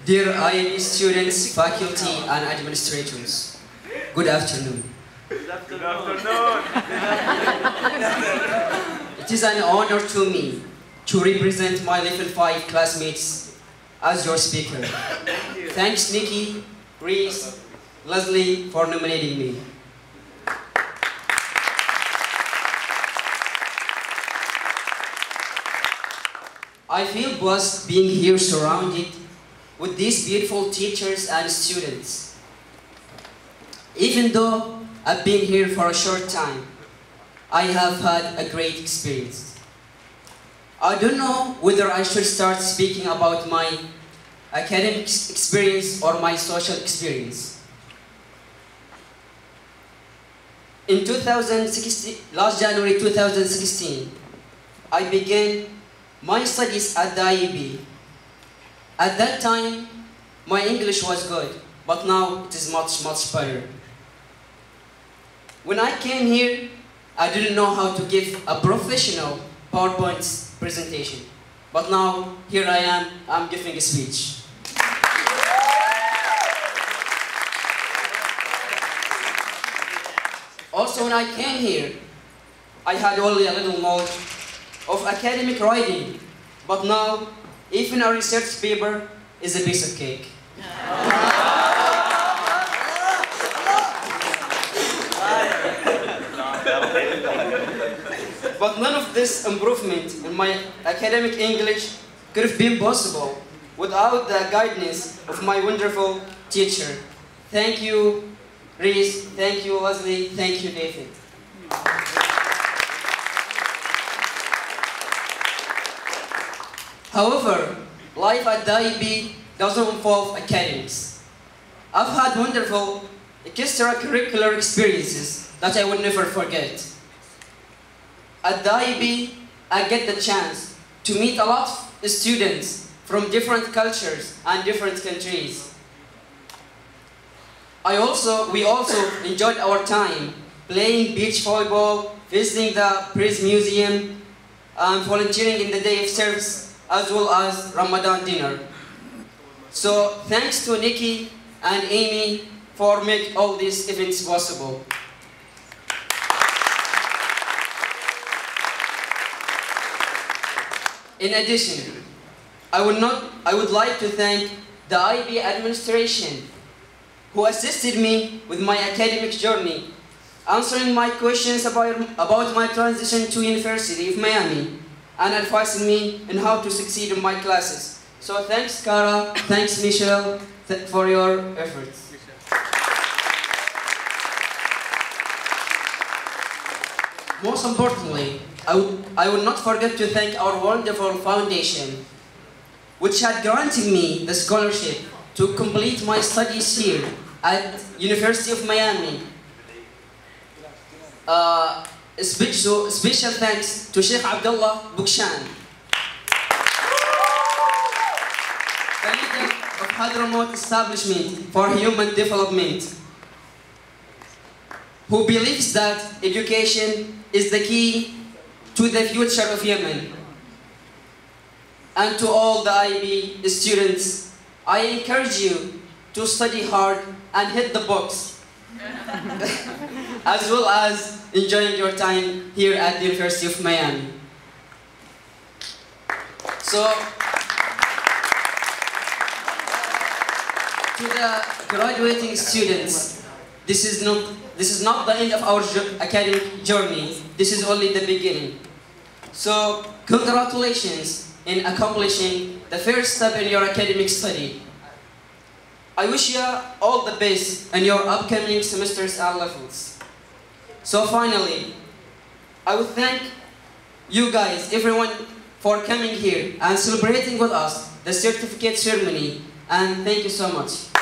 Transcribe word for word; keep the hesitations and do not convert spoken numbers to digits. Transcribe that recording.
Dear I M E students, faculty and administrators, good afternoon. Good afternoon. It is an honor to me to represent my level five classmates as your speaker. Thank you. Thanks Nikki, Reese, Leslie for nominating me. I feel blessed being here surrounded with these beautiful teachers and students. Even though I've been here for a short time, I have had a great experience. I don't know whether I should start speaking about my academic experience or my social experience. In two thousand sixteen, last January two thousand sixteen, I began my studies at the I E B. At that time, my English was good, but now it is much, much better. When I came here, I didn't know how to give a professional PowerPoint presentation. But now, here I am, I'm giving a speech. Also, when I came here, I had only a little knowledge of academic writing, but now, even a research paper is a piece of cake. But none of this improvement in my academic English could have been possible without the guidance of my wonderful teacher. Thank you, Reese. Thank you, Leslie. Thank you, David. However, life at the I E B doesn't involve academics. I've had wonderful extracurricular experiences that I will never forget. At the I E B, I get the chance to meet a lot of students from different cultures and different countries. I also, we also enjoyed our time playing beach volleyball, visiting the Press Museum, and volunteering in the day of service, as well as Ramadan dinner. So thanks to Nikki and Amy for making all these events possible. In addition, I would, not, I would like to thank the I B administration who assisted me with my academic journey, answering my questions about, about my transition to University of Miami, and advising me on how to succeed in my classes. So thanks Cara, thanks Michelle th for your efforts. Most importantly, I would, I would not forget to thank our wonderful foundation, which had granted me the scholarship to complete my studies here at University of Miami. Uh, special, special thanks to Sheikh Abdullah Bukshan, the leader of Hadramaut Establishment for Human Development, who believes that education is the key to the future of Yemen. And to all the I B students, I encourage you to study hard and hit the books, as well as enjoying your time here at the University of Miami. So, to the graduating students, this is not this is not the end of our academic journey. This is only the beginning. So, congratulations in accomplishing the first step in your academic study. I wish you all the best in your upcoming semesters and levels. So finally, I would thank you guys, everyone, for coming here and celebrating with us the certificate ceremony, and thank you so much.